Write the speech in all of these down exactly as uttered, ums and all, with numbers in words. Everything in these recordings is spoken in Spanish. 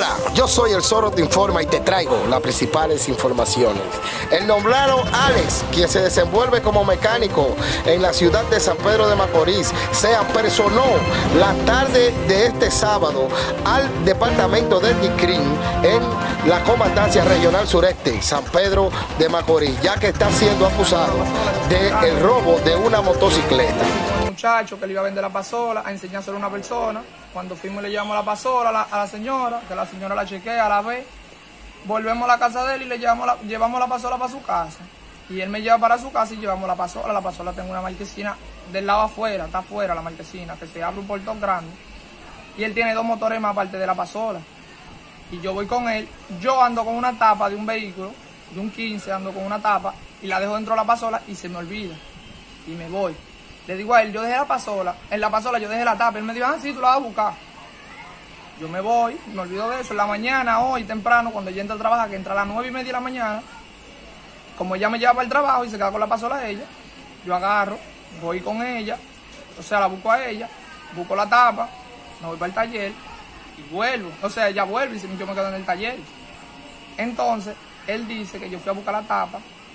Hola, yo soy el Zorro Te Informa y te traigo las principales informaciones. El nombrado Alex, quien se desenvuelve como mecánico en la ciudad de San Pedro de Macorís, se apersonó la tarde de este sábado al departamento de D I C R I M en la Comandancia Regional Sureste, San Pedro de Macorís, ya que está siendo acusado del robo de una motocicleta. Un muchacho que le iba a vender la pasola, a enseñárselo a una persona. Cuando fuimos le llevamos la pasola a la, a la señora, que la señora la chequea, la ve. Volvemos a la casa de él y le llevamos la, llevamos la pasola para su casa. Y él me lleva para su casa y llevamos la pasola. La pasola tengo una marquesina del lado afuera, está afuera la marquesina, que se abre un portón grande. Y él tiene dos motores más aparte de la pasola. Y yo voy con él, yo ando con una tapa de un vehículo, de un quince, ando con una tapa, y la dejo dentro de la pasola y se me olvida. Y me voy. Le digo a él, yo dejé la pasola, en la pasola yo dejé la tapa. Él me dijo, ah, sí, tú la vas a buscar. Yo me voy, me olvido de eso. En la mañana, hoy, temprano, cuando ella entra a trabajar, que entra a las nueve y media de la mañana, como ella me lleva para el trabajo y se queda con la pasola de ella, yo agarro, voy con ella, o sea, la busco a ella, busco la tapa, me voy para el taller y vuelvo. O sea, ella vuelve y yo me quedo en el taller. Entonces, él dice que yo fui a buscar la tapa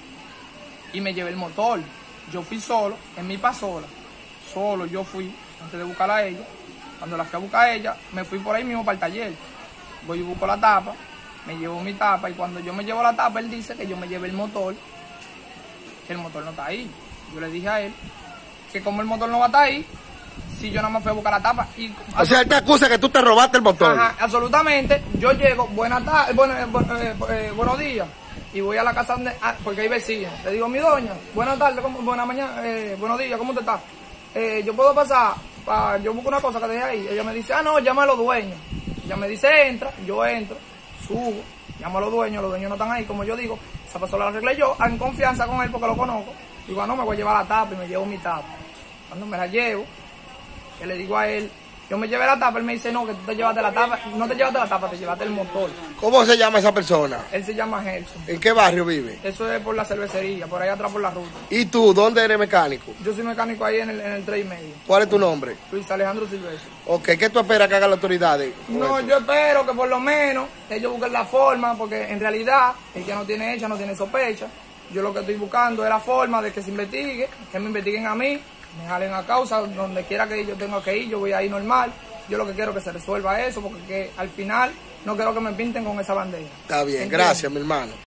y me llevé el motor. Yo fui solo, en mi pasola, solo yo fui, antes de buscarla a ella. Cuando la fui a buscar a ella, me fui por ahí mismo para el taller. Voy y busco la tapa, me llevo mi tapa, y cuando yo me llevo la tapa, él dice que yo me llevé el motor, que el motor no está ahí. Yo le dije a él que como el motor no va a estar ahí, si yo nada más fui a buscar la tapa. Y, o sea, él te acusa que tú te robaste el motor. Ajá, absolutamente. Yo llego, buenas tardes, bueno, eh, eh, eh, buenos días. Y voy a la casa donde, ah, porque hay vecinos. Le digo, mi doña, buenas tardes, ¿cómo, buenas mañana, eh, buenos días, ¿cómo te estás? Eh, yo puedo pasar, pa, yo busco una cosa que dejé ahí. Ella me dice, ah, no, llama a los dueños. Ella me dice, entra, yo entro, subo, llamo a los dueños, los dueños no están ahí, como yo digo, esa persona la arreglé yo, en confianza con él porque lo conozco. Digo, ah, no, me voy a llevar la tapa y me llevo mi tapa. Cuando me la llevo, que le digo a él, yo me llevé la tapa, él me dice, no, que tú te llevaste la tapa, no te llevaste la tapa, te llevaste el motor. ¿Cómo se llama esa persona? Él se llama Gerson. ¿En qué barrio vive? Eso es por la cervecería, por ahí atrás por la ruta. ¿Y tú, dónde eres mecánico? Yo soy mecánico ahí en el, en el tres y medio. ¿Cuál es tu nombre? Luis Alejandro Silvestre. Ok, ¿qué tú esperas que hagan las autoridades? No, yo espero que por lo menos ellos busquen la forma, porque en realidad el que no tiene hecha no tiene sospecha. Yo lo que estoy buscando es la forma de que se investigue, que me investiguen a mí, me jalen a causa, donde quiera que yo tenga que ir, yo voy a ir normal. Yo lo que quiero es que se resuelva eso, porque que al final no quiero que me pinten con esa bandera. Está bien, ¿Entiendes? Gracias, mi hermano.